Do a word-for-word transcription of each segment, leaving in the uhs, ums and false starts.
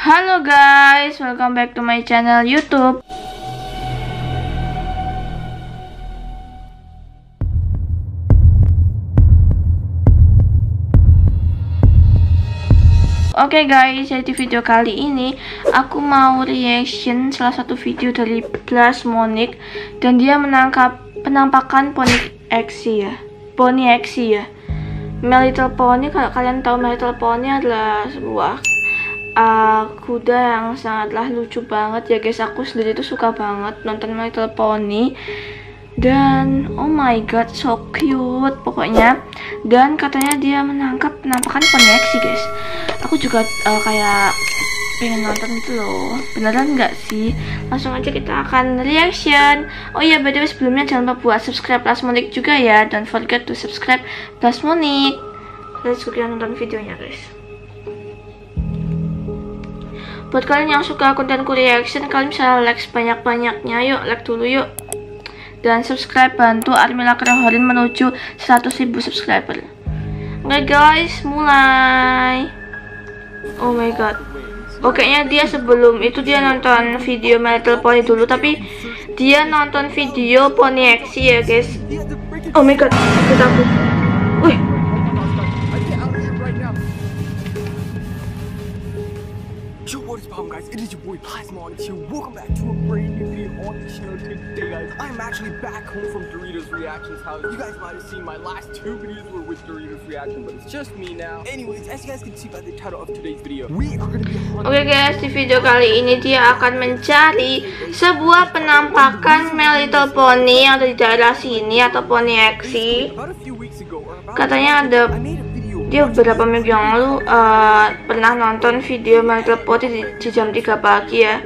Halo guys, welcome back to my channel YouTube. Oke okay guys, jadi video kali ini aku mau reaction salah satu video dari Plasmonic, dan dia menangkap penampakan Pony X ya. Pony X ya. My Little Pony, kalau kalian tahu My Little Pony adalah sebuah uh, kuda yang sangatlah lucu banget ya guys. Aku sendiri tuh suka banget nonton My Little Pony. Dan oh my god, so cute pokoknya. Dan katanya dia menangkap penampakan Pony X guys. Aku juga uh, kayak pengen nonton gitu loh. Beneran nggak sih? Langsung aja kita akan reaction. Oh iya, by the way sebelumnya jangan lupa buat subscribe Plasmonic juga ya. Don't forget to subscribe Plasmonic. Let's go, kita nonton videonya guys. Buat kalian yang suka kontenku reaction, kalian bisa like sebanyak-banyaknya. Yuk like dulu yuk. Dan subscribe, bantu Armila Krehorin menuju seratus ribu subscriber. Oke guys, mulai. Oh my god. Oke, nya dia sebelum itu dia nonton video My Little Pony dulu, tapi dia nonton video Pony X ya guys. Oh my god, aku takut. Wih. Yo, what is poppin' guys? It is your boy Plasmonic here. Welcome back to a brand new video on the channel today, guys. I'm actually back home from Doritos Reactions house. You guys might have seen my last two videos were with Doritos Reaction, but it's just me now. Anyways, as you guys can see by the title of today's video, we are gonna be Oke okay guys, di video kali ini dia akan mencari sebuah penampakan My Little Pony yang ada di daerah sini atau Pony X. Katanya ada, dia beberapa minggu yang lalu uh, pernah nonton video My Little Pony di, di jam tiga pagi ya.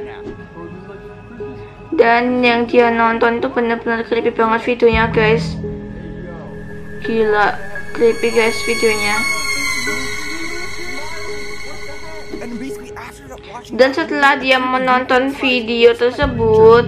Dan yang dia nonton itu bener-bener creepy banget videonya guys. Gila, creepy guys videonya. Dan setelah dia menonton video tersebut,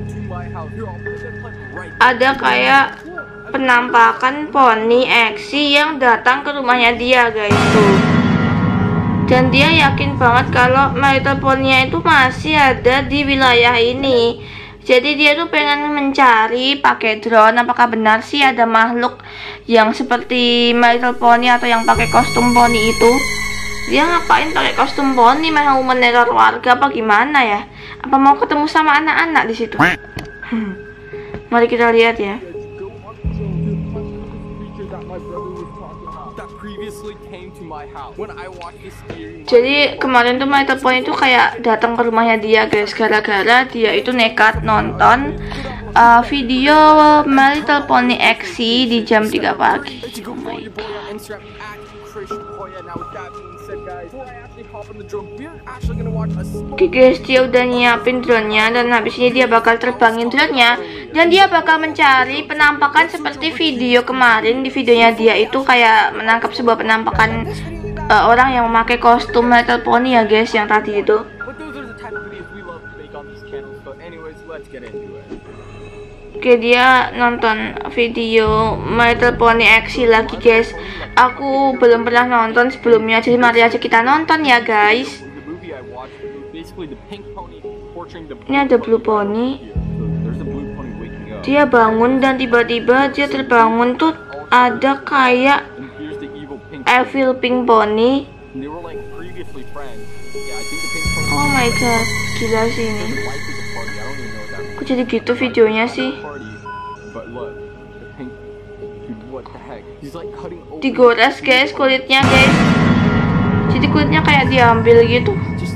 ada kayak penampakan Pony X yang datang ke rumahnya dia guys tuh. Dan dia yakin banget kalau My Little Pony itu masih ada di wilayah ini. Jadi dia tuh pengen mencari pakai drone apakah benar sih ada makhluk yang seperti My Little Pony atau yang pakai kostum poni itu. Dia ngapain pakai kostum poni? Mau meneror warga apa gimana ya? Apa mau ketemu sama anak-anak di situ? Mari kita lihat ya. Jadi kemarin tuh My Little Pony itu kayak datang ke rumahnya dia guys, gara-gara dia itu nekat nonton uh, video My Little Pony X di jam tiga pagi. Oh my god. Oke guys, dia udah nyiapin drone-nya, dan habis ini dia bakal terbangin drone-nya, dan dia bakal mencari penampakan seperti video kemarin. Di videonya dia itu kayak menangkap sebuah penampakan uh, orang yang memakai kostum My Little Pony ya guys, yang tadi itu. Oke, dia nonton video My Little Pony X lagi guys. Aku belum pernah nonton sebelumnya, jadi mari aja kita nonton ya guys. Ini ada Blue Pony. Dia bangun dan tiba-tiba dia terbangun tuh ada kayak Evil Pink Pony. Oh my god, gila sih ini. Kok jadi gitu videonya sih? Digores guys kulitnya guys. Jadi kulitnya kayak diambil gitu.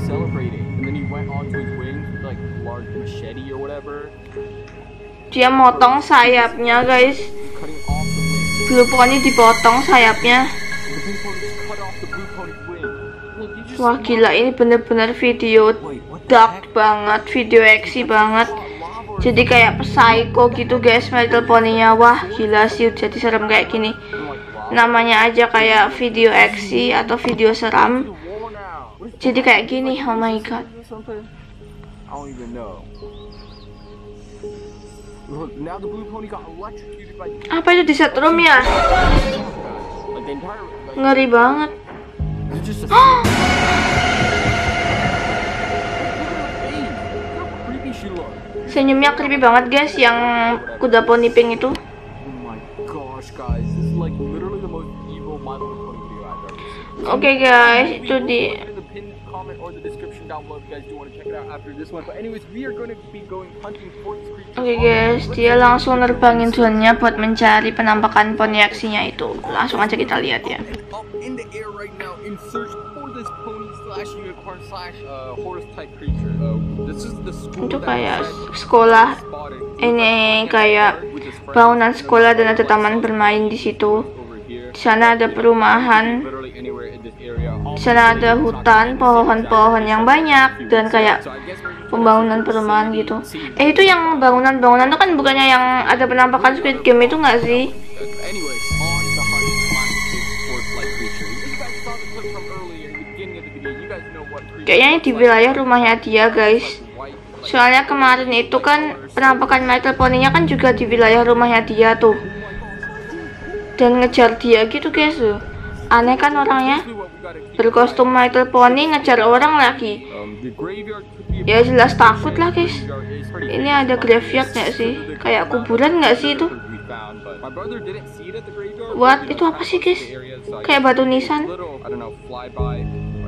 Dia motong sayapnya guys. Blue Pony dipotong sayapnya. Wah gila, ini bener-bener video dark banget, video X banget. Jadi kayak psycho gitu guys My Little Pony-nya. Wah gila sih, jadi serem kayak gini. Namanya aja kayak video X atau video seram. Jadi kayak gini, oh my god. Apa itu di set room ya? Ngeri banget. Senyumnya creepy banget guys, yang kuda poni pink itu. Oh my gosh, guys, this is like literally the most evil My Little Pony video I've ever seen. Oke guys, itu di The pinned comment or the description down below if you guys do want to check it out after this one. But anyways, we are going to be going hunting for this creature. Oke guys, dia langsung nerbangin drone-nya buat mencari penampakan poni aksinya itu. Langsung aja kita lihat ya. Up in the air right now in search for this pony slash unicorn slash uh, horse type creature. Uh, this is the school Itu that kayak said sekolah. spotted. Ini kayak bangunan sekolah dan ada taman bermain di situ. Over here. Di sana ada perumahan. Literally anywhere in this area. Di sana ada hutan, pohon-pohon yang banyak dan kayak So I guess we're just pembangunan perumahan gitu. Eh itu yang bangunan-bangunan itu kan bukannya yang ada penampakan Squid Game itu nggak sih? anyways, on the hunt to find this horse-like creature. You guys saw the clip from earlier in the beginning of the video. You guys know what creature. Kayaknya ini di wilayah rumahnya dia guys. White. Soalnya kemarin itu kan penampakan My Little Pony-nya kan juga di wilayah rumahnya dia tuh. Dan ngejar dia gitu guys tuh. Aneh kan orangnya. Berkostum My Little Pony ngejar orang lagi. Um, the graveyard could be a Ya jelas takut lah guys. graveyard is pretty Ini ada graveyard nggak sih? Kayak kuburan nggak sih itu? we found, but my brother didn't see it at the graveyard. What? Itu apa sih guys? Kayak batu nisan. Little, I don't know, flyby.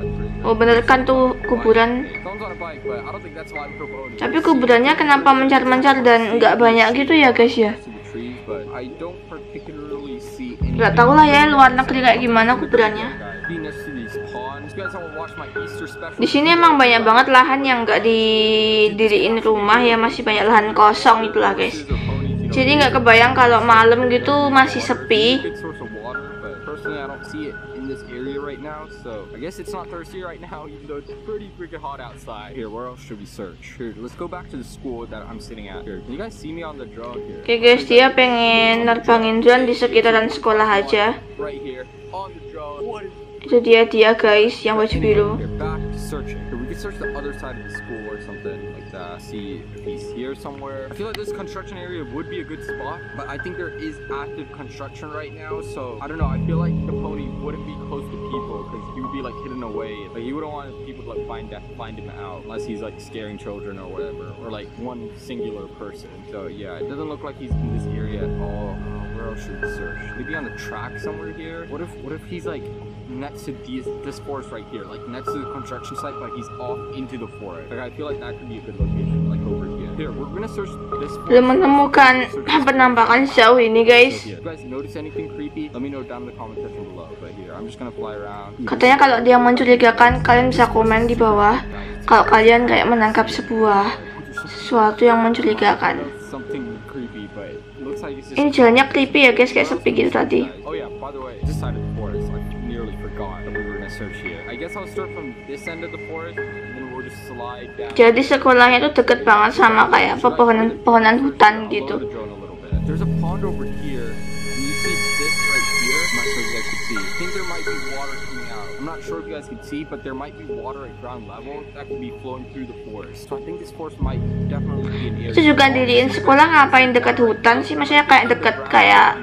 Oh bener kan tuh kuburan. Someone's on a bike, but I don't think that's why we pony. Tapi kuburannya kenapa mencar-mencar dan nggak banyak gitu ya guys ya? To the trees, but I don't particularly see any. Nggak tahu lah ya luar negeri kayak gimana kuburannya. Being next to these ponds. You guys want to watch my Easter special? Di sini emang banyak banget lahan yang nggak didiriin rumah ya, masih banyak lahan kosong itulah guys. Jadi nggak kebayang kalau malam gitu masih sepi. Good source of water, but personally I don't see it in this area right now, so I guess it's not thirsty right now, even though it's pretty freaking hot outside. Here, where else should we search? Here, let's go back to the school that I'm sitting at. Here, can you guys see me on the drone here? Oke guys, dia pengen nerbangin drone di sekitaran sekolah aja. Right here, on the drone. What is Itu dia dia guys yang baju biru. Here, back to searching. Here, we can search the other side of the school or something like that. See if he's here somewhere. I feel like this construction area would be a good spot, but I think there is active construction right now, so I don't know. I feel like the pony wouldn't be close to people because he would be like hidden away. Like he wouldn't want people to like find that find him out unless he's like scaring children or whatever, or like one singular person. So yeah, it doesn't look like he's in this area at all. Uh, where else should we search? Maybe on the track somewhere here. What if what if he's like next to these, this forest right here, like next to the construction site, but he's off into the forest. Like I feel like that could be a good location, like over here. Here, we're gonna search this forest. Belum menemukan penampakan sejauh ini guys. So, yeah. If you guys notice anything creepy, let me know down in the comment section below. But here, I'm just gonna fly around. Katanya kalau dia mencurigakan, kalian bisa komen di bawah. Kalau kalian kayak menangkap sebuah sesuatu yang mencurigakan. Something creepy, but it looks like it's just. Ini jalannya creepy ya guys, kayak sepi gitu tadi. Oh yeah, by the way, this side of the forest, I nearly forgot that we were gonna search here. I guess I'll start from this end of the forest, and then we'll just slide down. Jadi sekolahnya itu deket banget sama kayak pepohonan-pepohonan hutan gitu. The drone a little bit. There's a pond over here, and you see this right here. I'm not sure if you guys can see. I think there might be water coming out. I'm not sure if you guys can see, but there might be water at ground level that could be flowing through the forest. So I think this forest might definitely be an area. Itu juga diriin sekolah ngapain dekat hutan sih? Maksudnya kayak deket kayak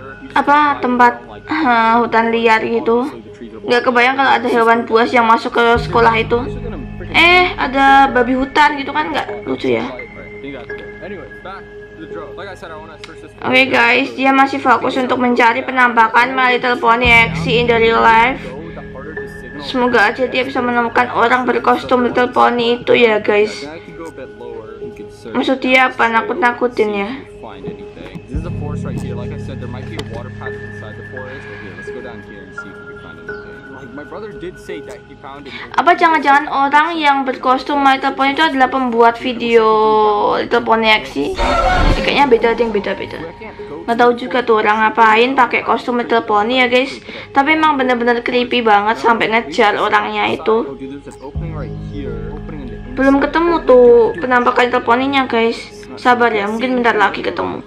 apa tempat uh, hutan liar gitu. Nggak kebayang kalau ada hewan buas yang masuk ke sekolah itu. Eh, ada babi hutan gitu kan, nggak lucu ya? Oke okay guys, dia masih fokus untuk mencari penampakan My Little Pony X in the real life. Semoga aja dia bisa menemukan orang berkostum Little Pony itu ya guys. Maksud dia apa, nakut-nakutin ya? Apa jangan-jangan orang yang berkostum My Little Pony itu adalah pembuat video Little Pony X sih? Eh, kayaknya beda, ada yang beda-beda. Nggak tahu juga tuh orang ngapain pakai kostum Little Pony ya guys. Tapi emang bener-bener creepy banget sampai ngejar orangnya itu. Belum ketemu tuh penampakan Little Pony-nya guys. Sabar ya, mungkin bentar lagi ketemu.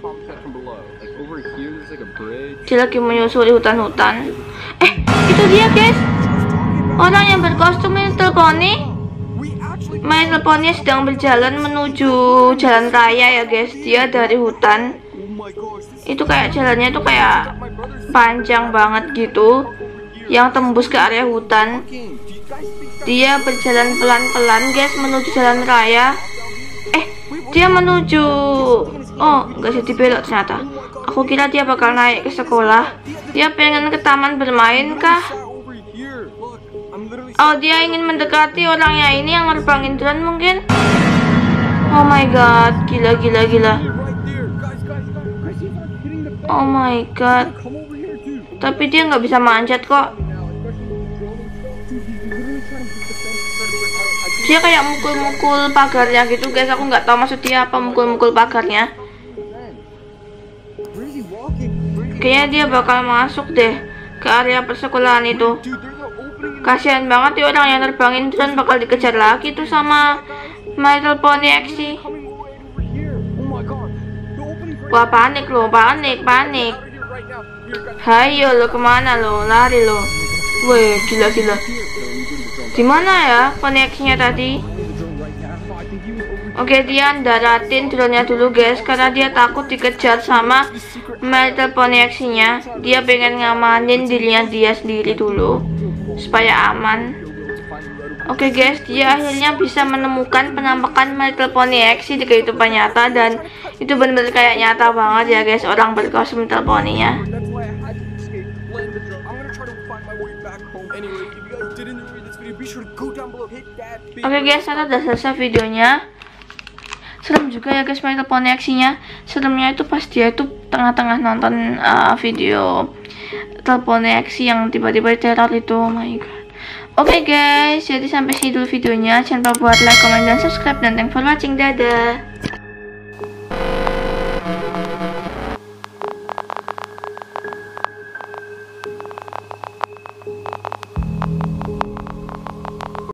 Dia lagi menyusuri hutan-hutan. Eh, itu dia guys. Orang yang berkostum Little Pony. My Little Pony sedang berjalan menuju jalan raya ya guys. Dia dari hutan. Itu kayak jalannya itu kayak panjang banget gitu, yang tembus ke area hutan. Dia berjalan pelan-pelan guys menuju jalan raya. Eh, Dia menuju. Oh, nggak jadi belok ternyata. Aku kira dia bakal naik ke sekolah. Dia pengen ke taman bermain kah? Oh, dia ingin mendekati orangnya ini yang nerbangin drone mungkin. Oh my god, gila gila gila. Oh my god. Tapi dia nggak bisa manjat kok. Dia kayak mukul-mukul pagarnya gitu guys. Aku nggak tahu maksud dia apa mukul-mukul pagarnya. Kayaknya dia bakal masuk deh ke area persekolahan itu. Kasihan banget ya orang yang terbangin drone bakal dikejar lagi tuh sama My Little Pony X. Wah, panik loh, panik, panik. Hayo lo, kemana lo? Lari lo. Wih, gila gila. Dimana ya koneksinya tadi? Oke, dia daratin drone-nya dulu guys, karena dia takut dikejar sama My Little Pony X-nya. Dia pengen ngamanin dirinya dia sendiri dulu supaya aman. Oke guys, dia akhirnya bisa menemukan penampakan My Little Pony X di kehidupan nyata, dan itu benar-benar kayak nyata banget ya guys, orang berkostum Little Pony-nya. Oke guys, saya udah selesai videonya. Serem juga ya guys My Little Pony X-nya. Seremnya itu pas dia itu tengah-tengah nonton uh, video Little Pony X yang tiba-tiba teror itu. Oh my god. Oke okay guys, jadi sampai sini dulu videonya. Jangan lupa buat like, comment, dan subscribe. Dan thanks for watching. Dadah.